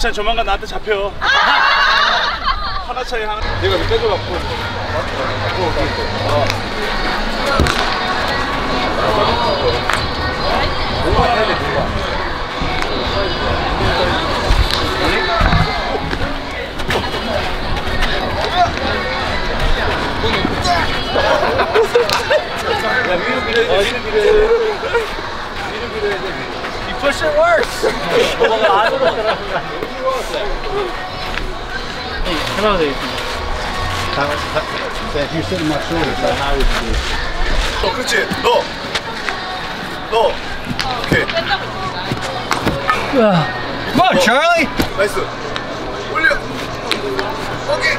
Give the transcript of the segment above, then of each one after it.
하나찬 조만간 나한테 잡혀. 하나찬이 하나. 내가 좀 빼줘갖고. 뭐가 해야 돼, 뭐가. 야, 위로 밀어야 돼, 위로 밀어야 돼. 위로 밀어야 돼. You push it worse. 뭐가 안으로 들어가는 거 아니야? 해봐도 되겠습니다. If you sit in my shoulders, that's how I would do. 그렇지. 너. 오케이. Come on, Charlie. 나이스. 올려. 오케이.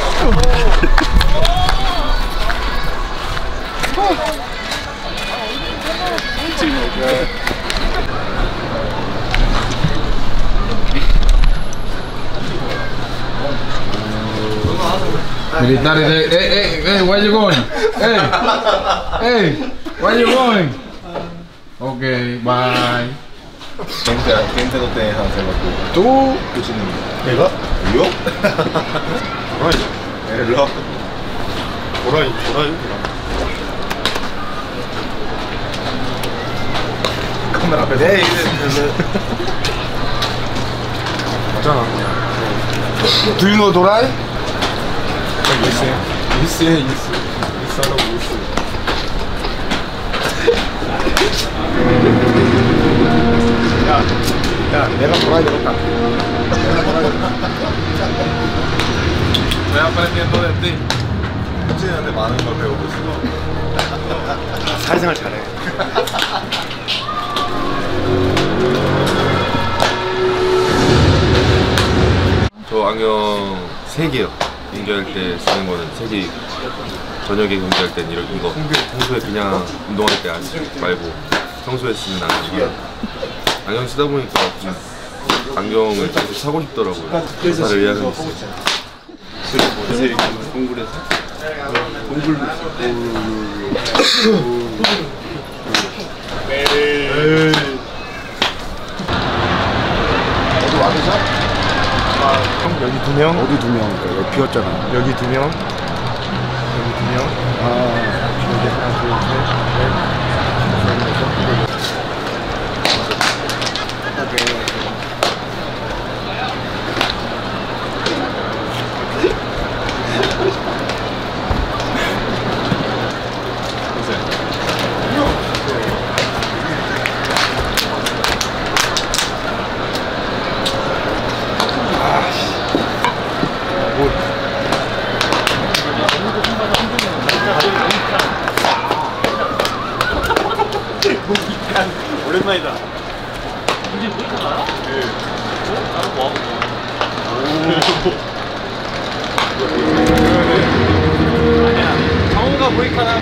Military, hey, where you going? Hey, where you going? Okay, bye. gente no te dejan hacer lo que ¿Tú? ¿Qué? ¿Yo? Eres loco. Por ahí. 카메라 앞에서. 에이, 맞잖아. Do you know Dorai? 있어. 야, 내가 도라이 되겠다. Estoy aprendiendo de ti. 현진이한테 많은 걸 배우고 있어. 사회생활 잘해. 저 안경 3개요. 경기할 때 쓰는 거는 3개. 저녁에 경기할 땐 이거. 평소에 그냥 운동할 때 말고 평소에 쓰는 안경 쓰다 보니까 좀 안경을 계속 사고 싶더라고요. 회사를 의향은 있어요. 요새 공부를 해서 어디 와드샷? 여기 2명? 어디 2명? 여기 비었잖아. 여기 2명? 여기 2명? 여기 하나, 둘, 셋, 넷. 오랜만이다. 아니야. 정우가 보이카나.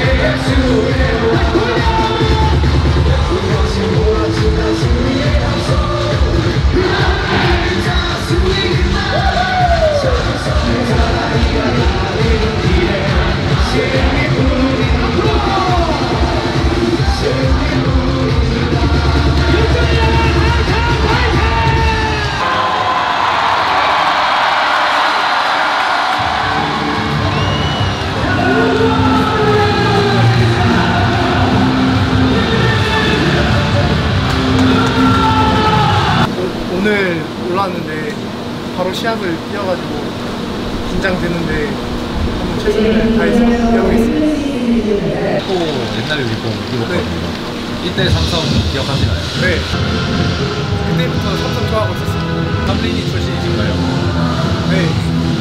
오늘 올라왔는데 바로 시합을 뛰어가지고 긴장되는데 한번 최선을 다해서 뛰어보겠습니다. 또 옛날에 우리 공 입었거든요. 이때 삼성 기억하시나요? 네. 그때부터 삼성 좋아하고 있었어요. 삼린이 출신이신가요? 네.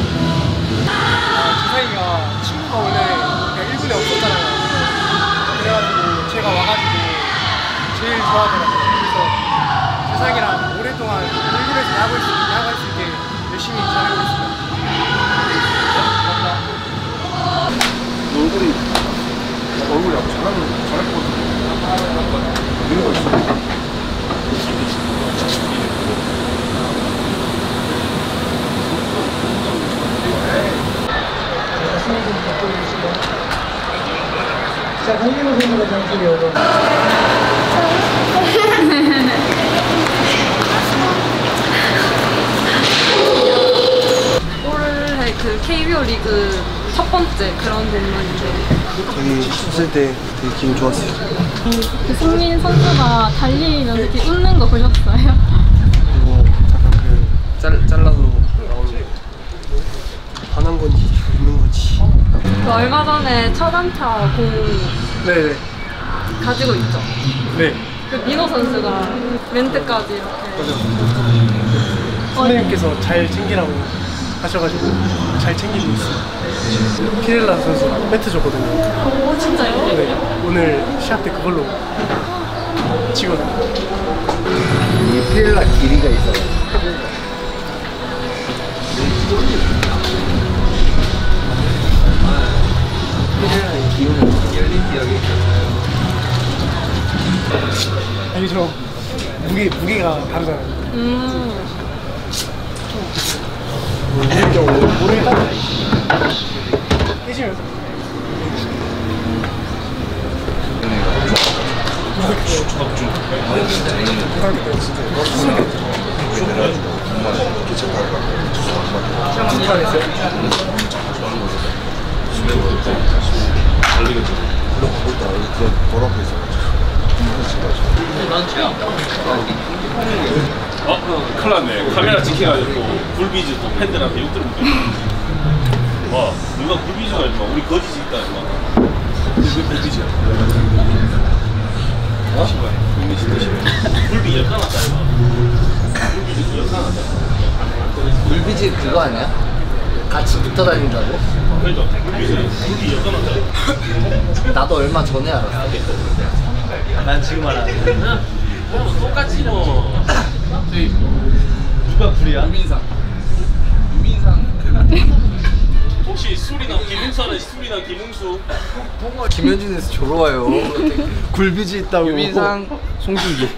주사이가 친구가 원래 그냥 1군에 없었잖아요. 그래가지고 제가 와가지고 제일 좋아하더라고요. 그래서 주사이랑 오랫동안 1군에서 야구할 수 있게 열심히 잘해보겠습니다. 얼굴이 아주 잘할 것 같은데. 이런 거 있어. 자, 공기노 선수가 정신이 오고. 그 KBO 리그 첫 번째 그런 홈런인데 저기 있을 때 되게 기분 좋았어요. 그 승민 선수가 달리면서 이렇게 웃는 거 보셨어요? 그리고 약간 그 잘라서 나오는 화난 건지 웃는 건지. 그 얼마 전에 첫 안타 공 네네. 가지고 있죠? 네. 그 민호 선수가 멘트까지 이렇게 선생님께서 잘 챙기라고 하셔가지고 잘 챙기고 있어요. 키렐라 선수가 배트 줬거든요. 오 진짜요? 네. 오늘 시합 때 그걸로 치거든요. 이 피렐라 길이가 있어요. 피렐라의 기운을 아니 저 무게가 다르잖아요. 오늘 딱 깨지면서 큰일 났네. 카메라 찍혀가지고 굴비즈 또 팬들한테 욕 들을 거. 와, 누가 굴비즈가 임마 우리 거짓이 있다 임마. 왜 굴비즈야? 굴비 역하났다 임마. 굴비즈 역하났다. 물비지 그거 아니야? 같이 붙어 다닌다고? 그러니까 굴비 역하났다. 나도 얼마 전에 알았어. 난 지금 알았는데. 똑같이 뭐. 누가 불이야? 유민상 혹시 술이나 김웅수는 술이나 김웅수? 김현준에서 졸아와요. 굴비지 있다고. 유민상 송중기.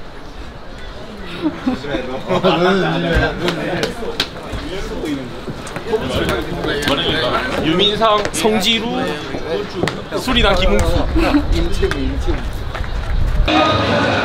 말해주니까 유민상, 성지루, 술이나 김웅수. 임채부.